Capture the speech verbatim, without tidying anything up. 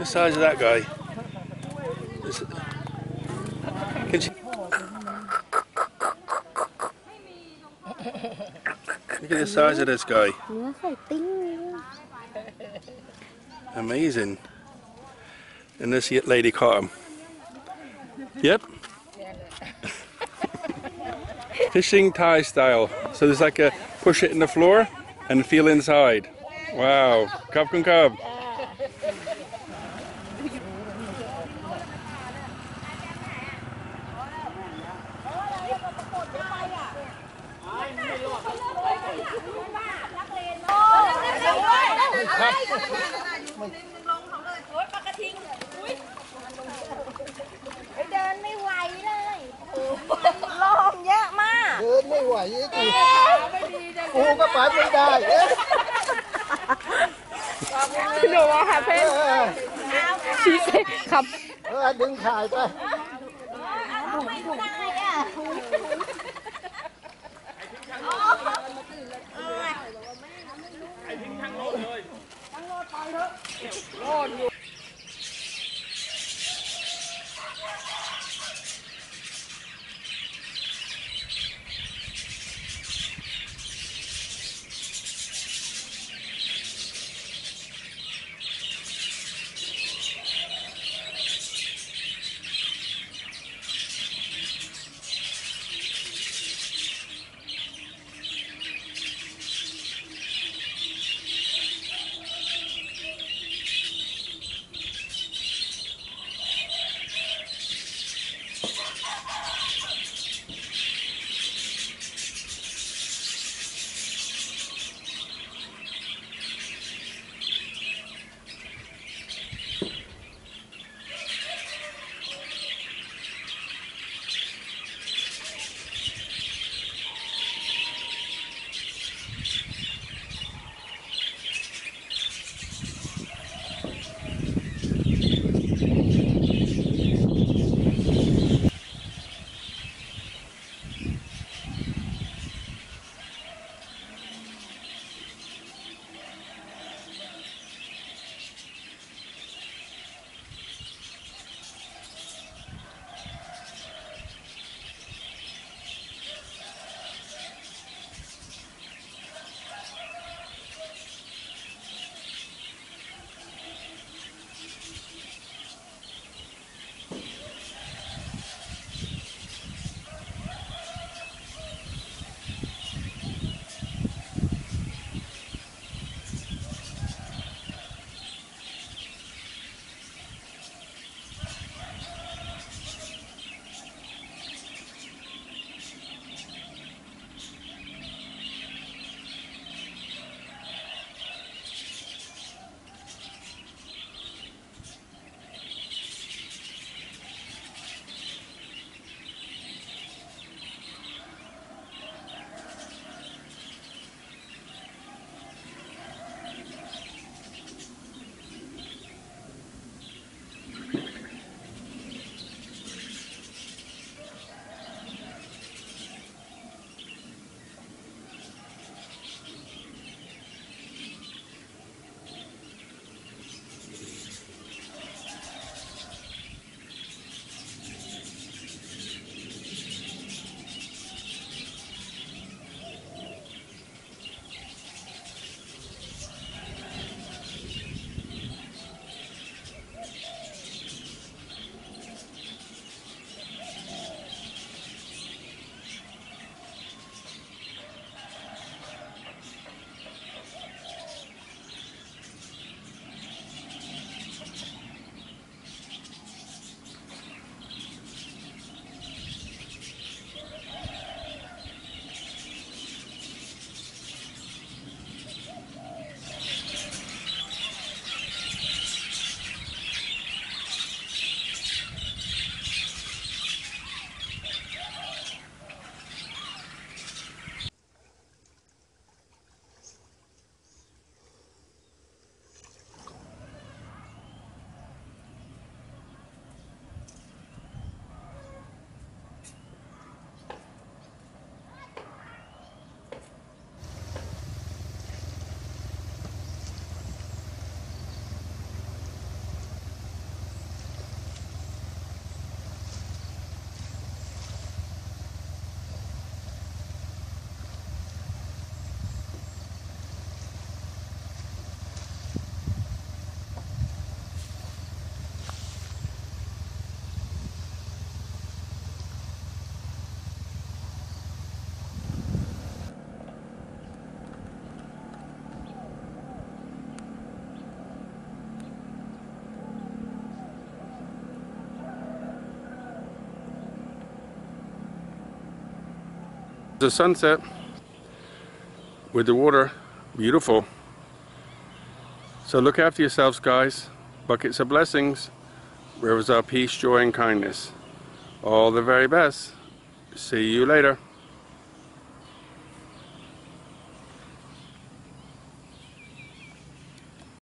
size of that guy. Is it, can she, look at the size of this guy. Amazing. And this lady caught him. Yep. Fishing Thai style. So there's like a push it in the floor and feel inside. Wow. Cub con cub. ไม่ไหวกูกูก็ไปไม่ได้หนูว่าค่ะเพื่อนชี้เสกครับเออดึงถ่ายไปไอ้ทิ้งทางโน้นเลยทางโน้นไปเถอะโน้นอยู่ The sunset with the water, beautiful. So look after yourselves, guys. Buckets of blessings, rivers of peace, joy, and kindness. All the very best. See you later.